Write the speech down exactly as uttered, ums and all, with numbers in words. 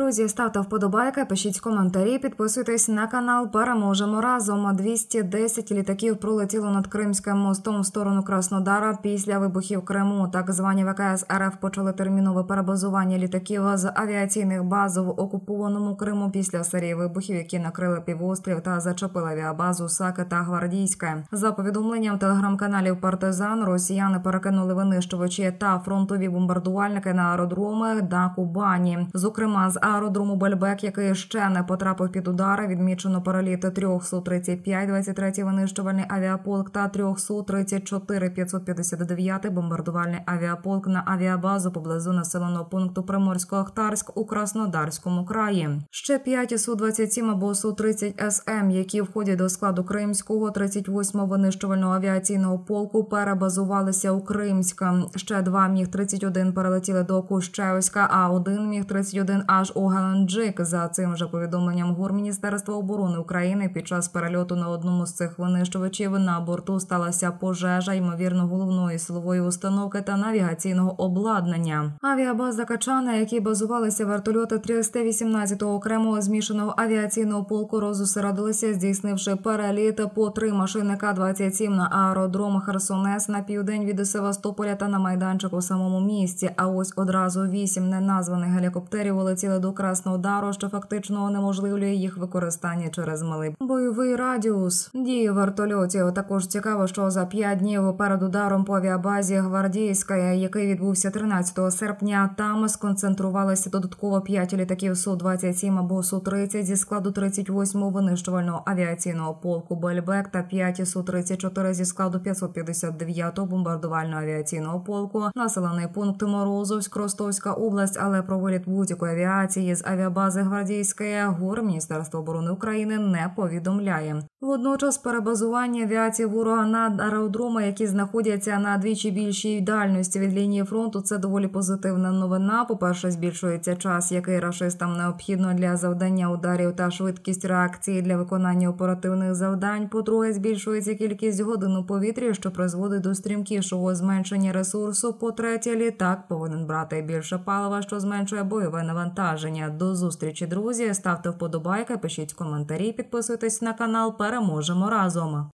Друзі, ставте вподобайки, пишіть коментарі, підписуйтесь на канал. Переможемо разом. двісті десять літаків пролетіло над Кримським мостом в сторону Краснодара після вибухів Криму. Так звані ВКС РФ почали термінове перебазування літаків з авіаційних баз в окупованому Криму після серії вибухів, які накрили півострів та зачепили авіабазу Саки та Гвардійське. За повідомленням телеграм-каналів «Партизан», росіяни перекинули винищувачі та фронтові бомбардувальники на аеродроми на Кубані. Зокрема, з аеродрому Бельбек, який ще не потрапив під удари, відмічено переліти трьох Су тридцять п'ять, двадцять третій винищувальний авіаполк та трьох Су тридцять чотири, п'ятсот п'ятдесят дев'ятий бомбардувальний авіаполк на авіабазу поблизу населеного пункту Приморсько-Ахтарськ у Краснодарському краї. Ще п'ять Су двадцять сім або Су тридцять С М, які входять до складу Кримського тридцять восьмого винищувального авіаційного полку, перебазувалися у Кримська. Ще два Міг тридцять один перелетіли до Кущевська, а один Міг тридцять один аж у Геленджик. За цим же повідомленням ГУР Міністерства оборони України, під час перельоту на одному з цих винищувачів на борту сталася пожежа, ймовірно, головної силової установки та навігаційного обладнання. Авіабаза Качана, які базувалися вертольоти триста вісімнадцятого окремого змішаного авіаційного полку, розосередилися, здійснивши переліт по три машини Ка двадцять сім на аеродром Херсонес на південь від Севастополя та на майданчик у самому місті. А ось одразу вісім неназваних гелікоптерів улетіли до Краснодару, що фактично унеможливлює їх використання через малий бойовий радіус дії вертольотів. Також цікаво, що за п'ять днів перед ударом по авіабазі Гвардійська, який відбувся тринадцятого серпня, там сконцентрувалися додатково п'ять літаків Су двадцять сім або Су тридцять зі складу тридцять восьмого винищувального авіаційного полку Бельбек та п'ять Су тридцять чотири зі складу п'ятсот п'ятдесят дев'ятого бомбардувального авіаційного полку. Населений пункт Морозовськ, Ростовська область, але про виліт будь-якої авіації з авіабази Гвардійської ГУР Міністерство оборони України не повідомляє. Водночас перебазування авіації ворога на аеродроми, які знаходяться на двічі більшій дальності від лінії фронту, це доволі позитивна новина. По-перше, збільшується час, який рашистам необхідно для завдання ударів та швидкість реакції для виконання оперативних завдань. По-друге, збільшується кількість годин у повітрі, що призводить до стрімкішого зменшення ресурсу. По-третє, літак повинен брати більше палива, що зменшує бойове навантаження. До зустрічі, друзі! Ставте вподобайки, пишіть коментарі, підписуйтесь на канал. Переможемо разом!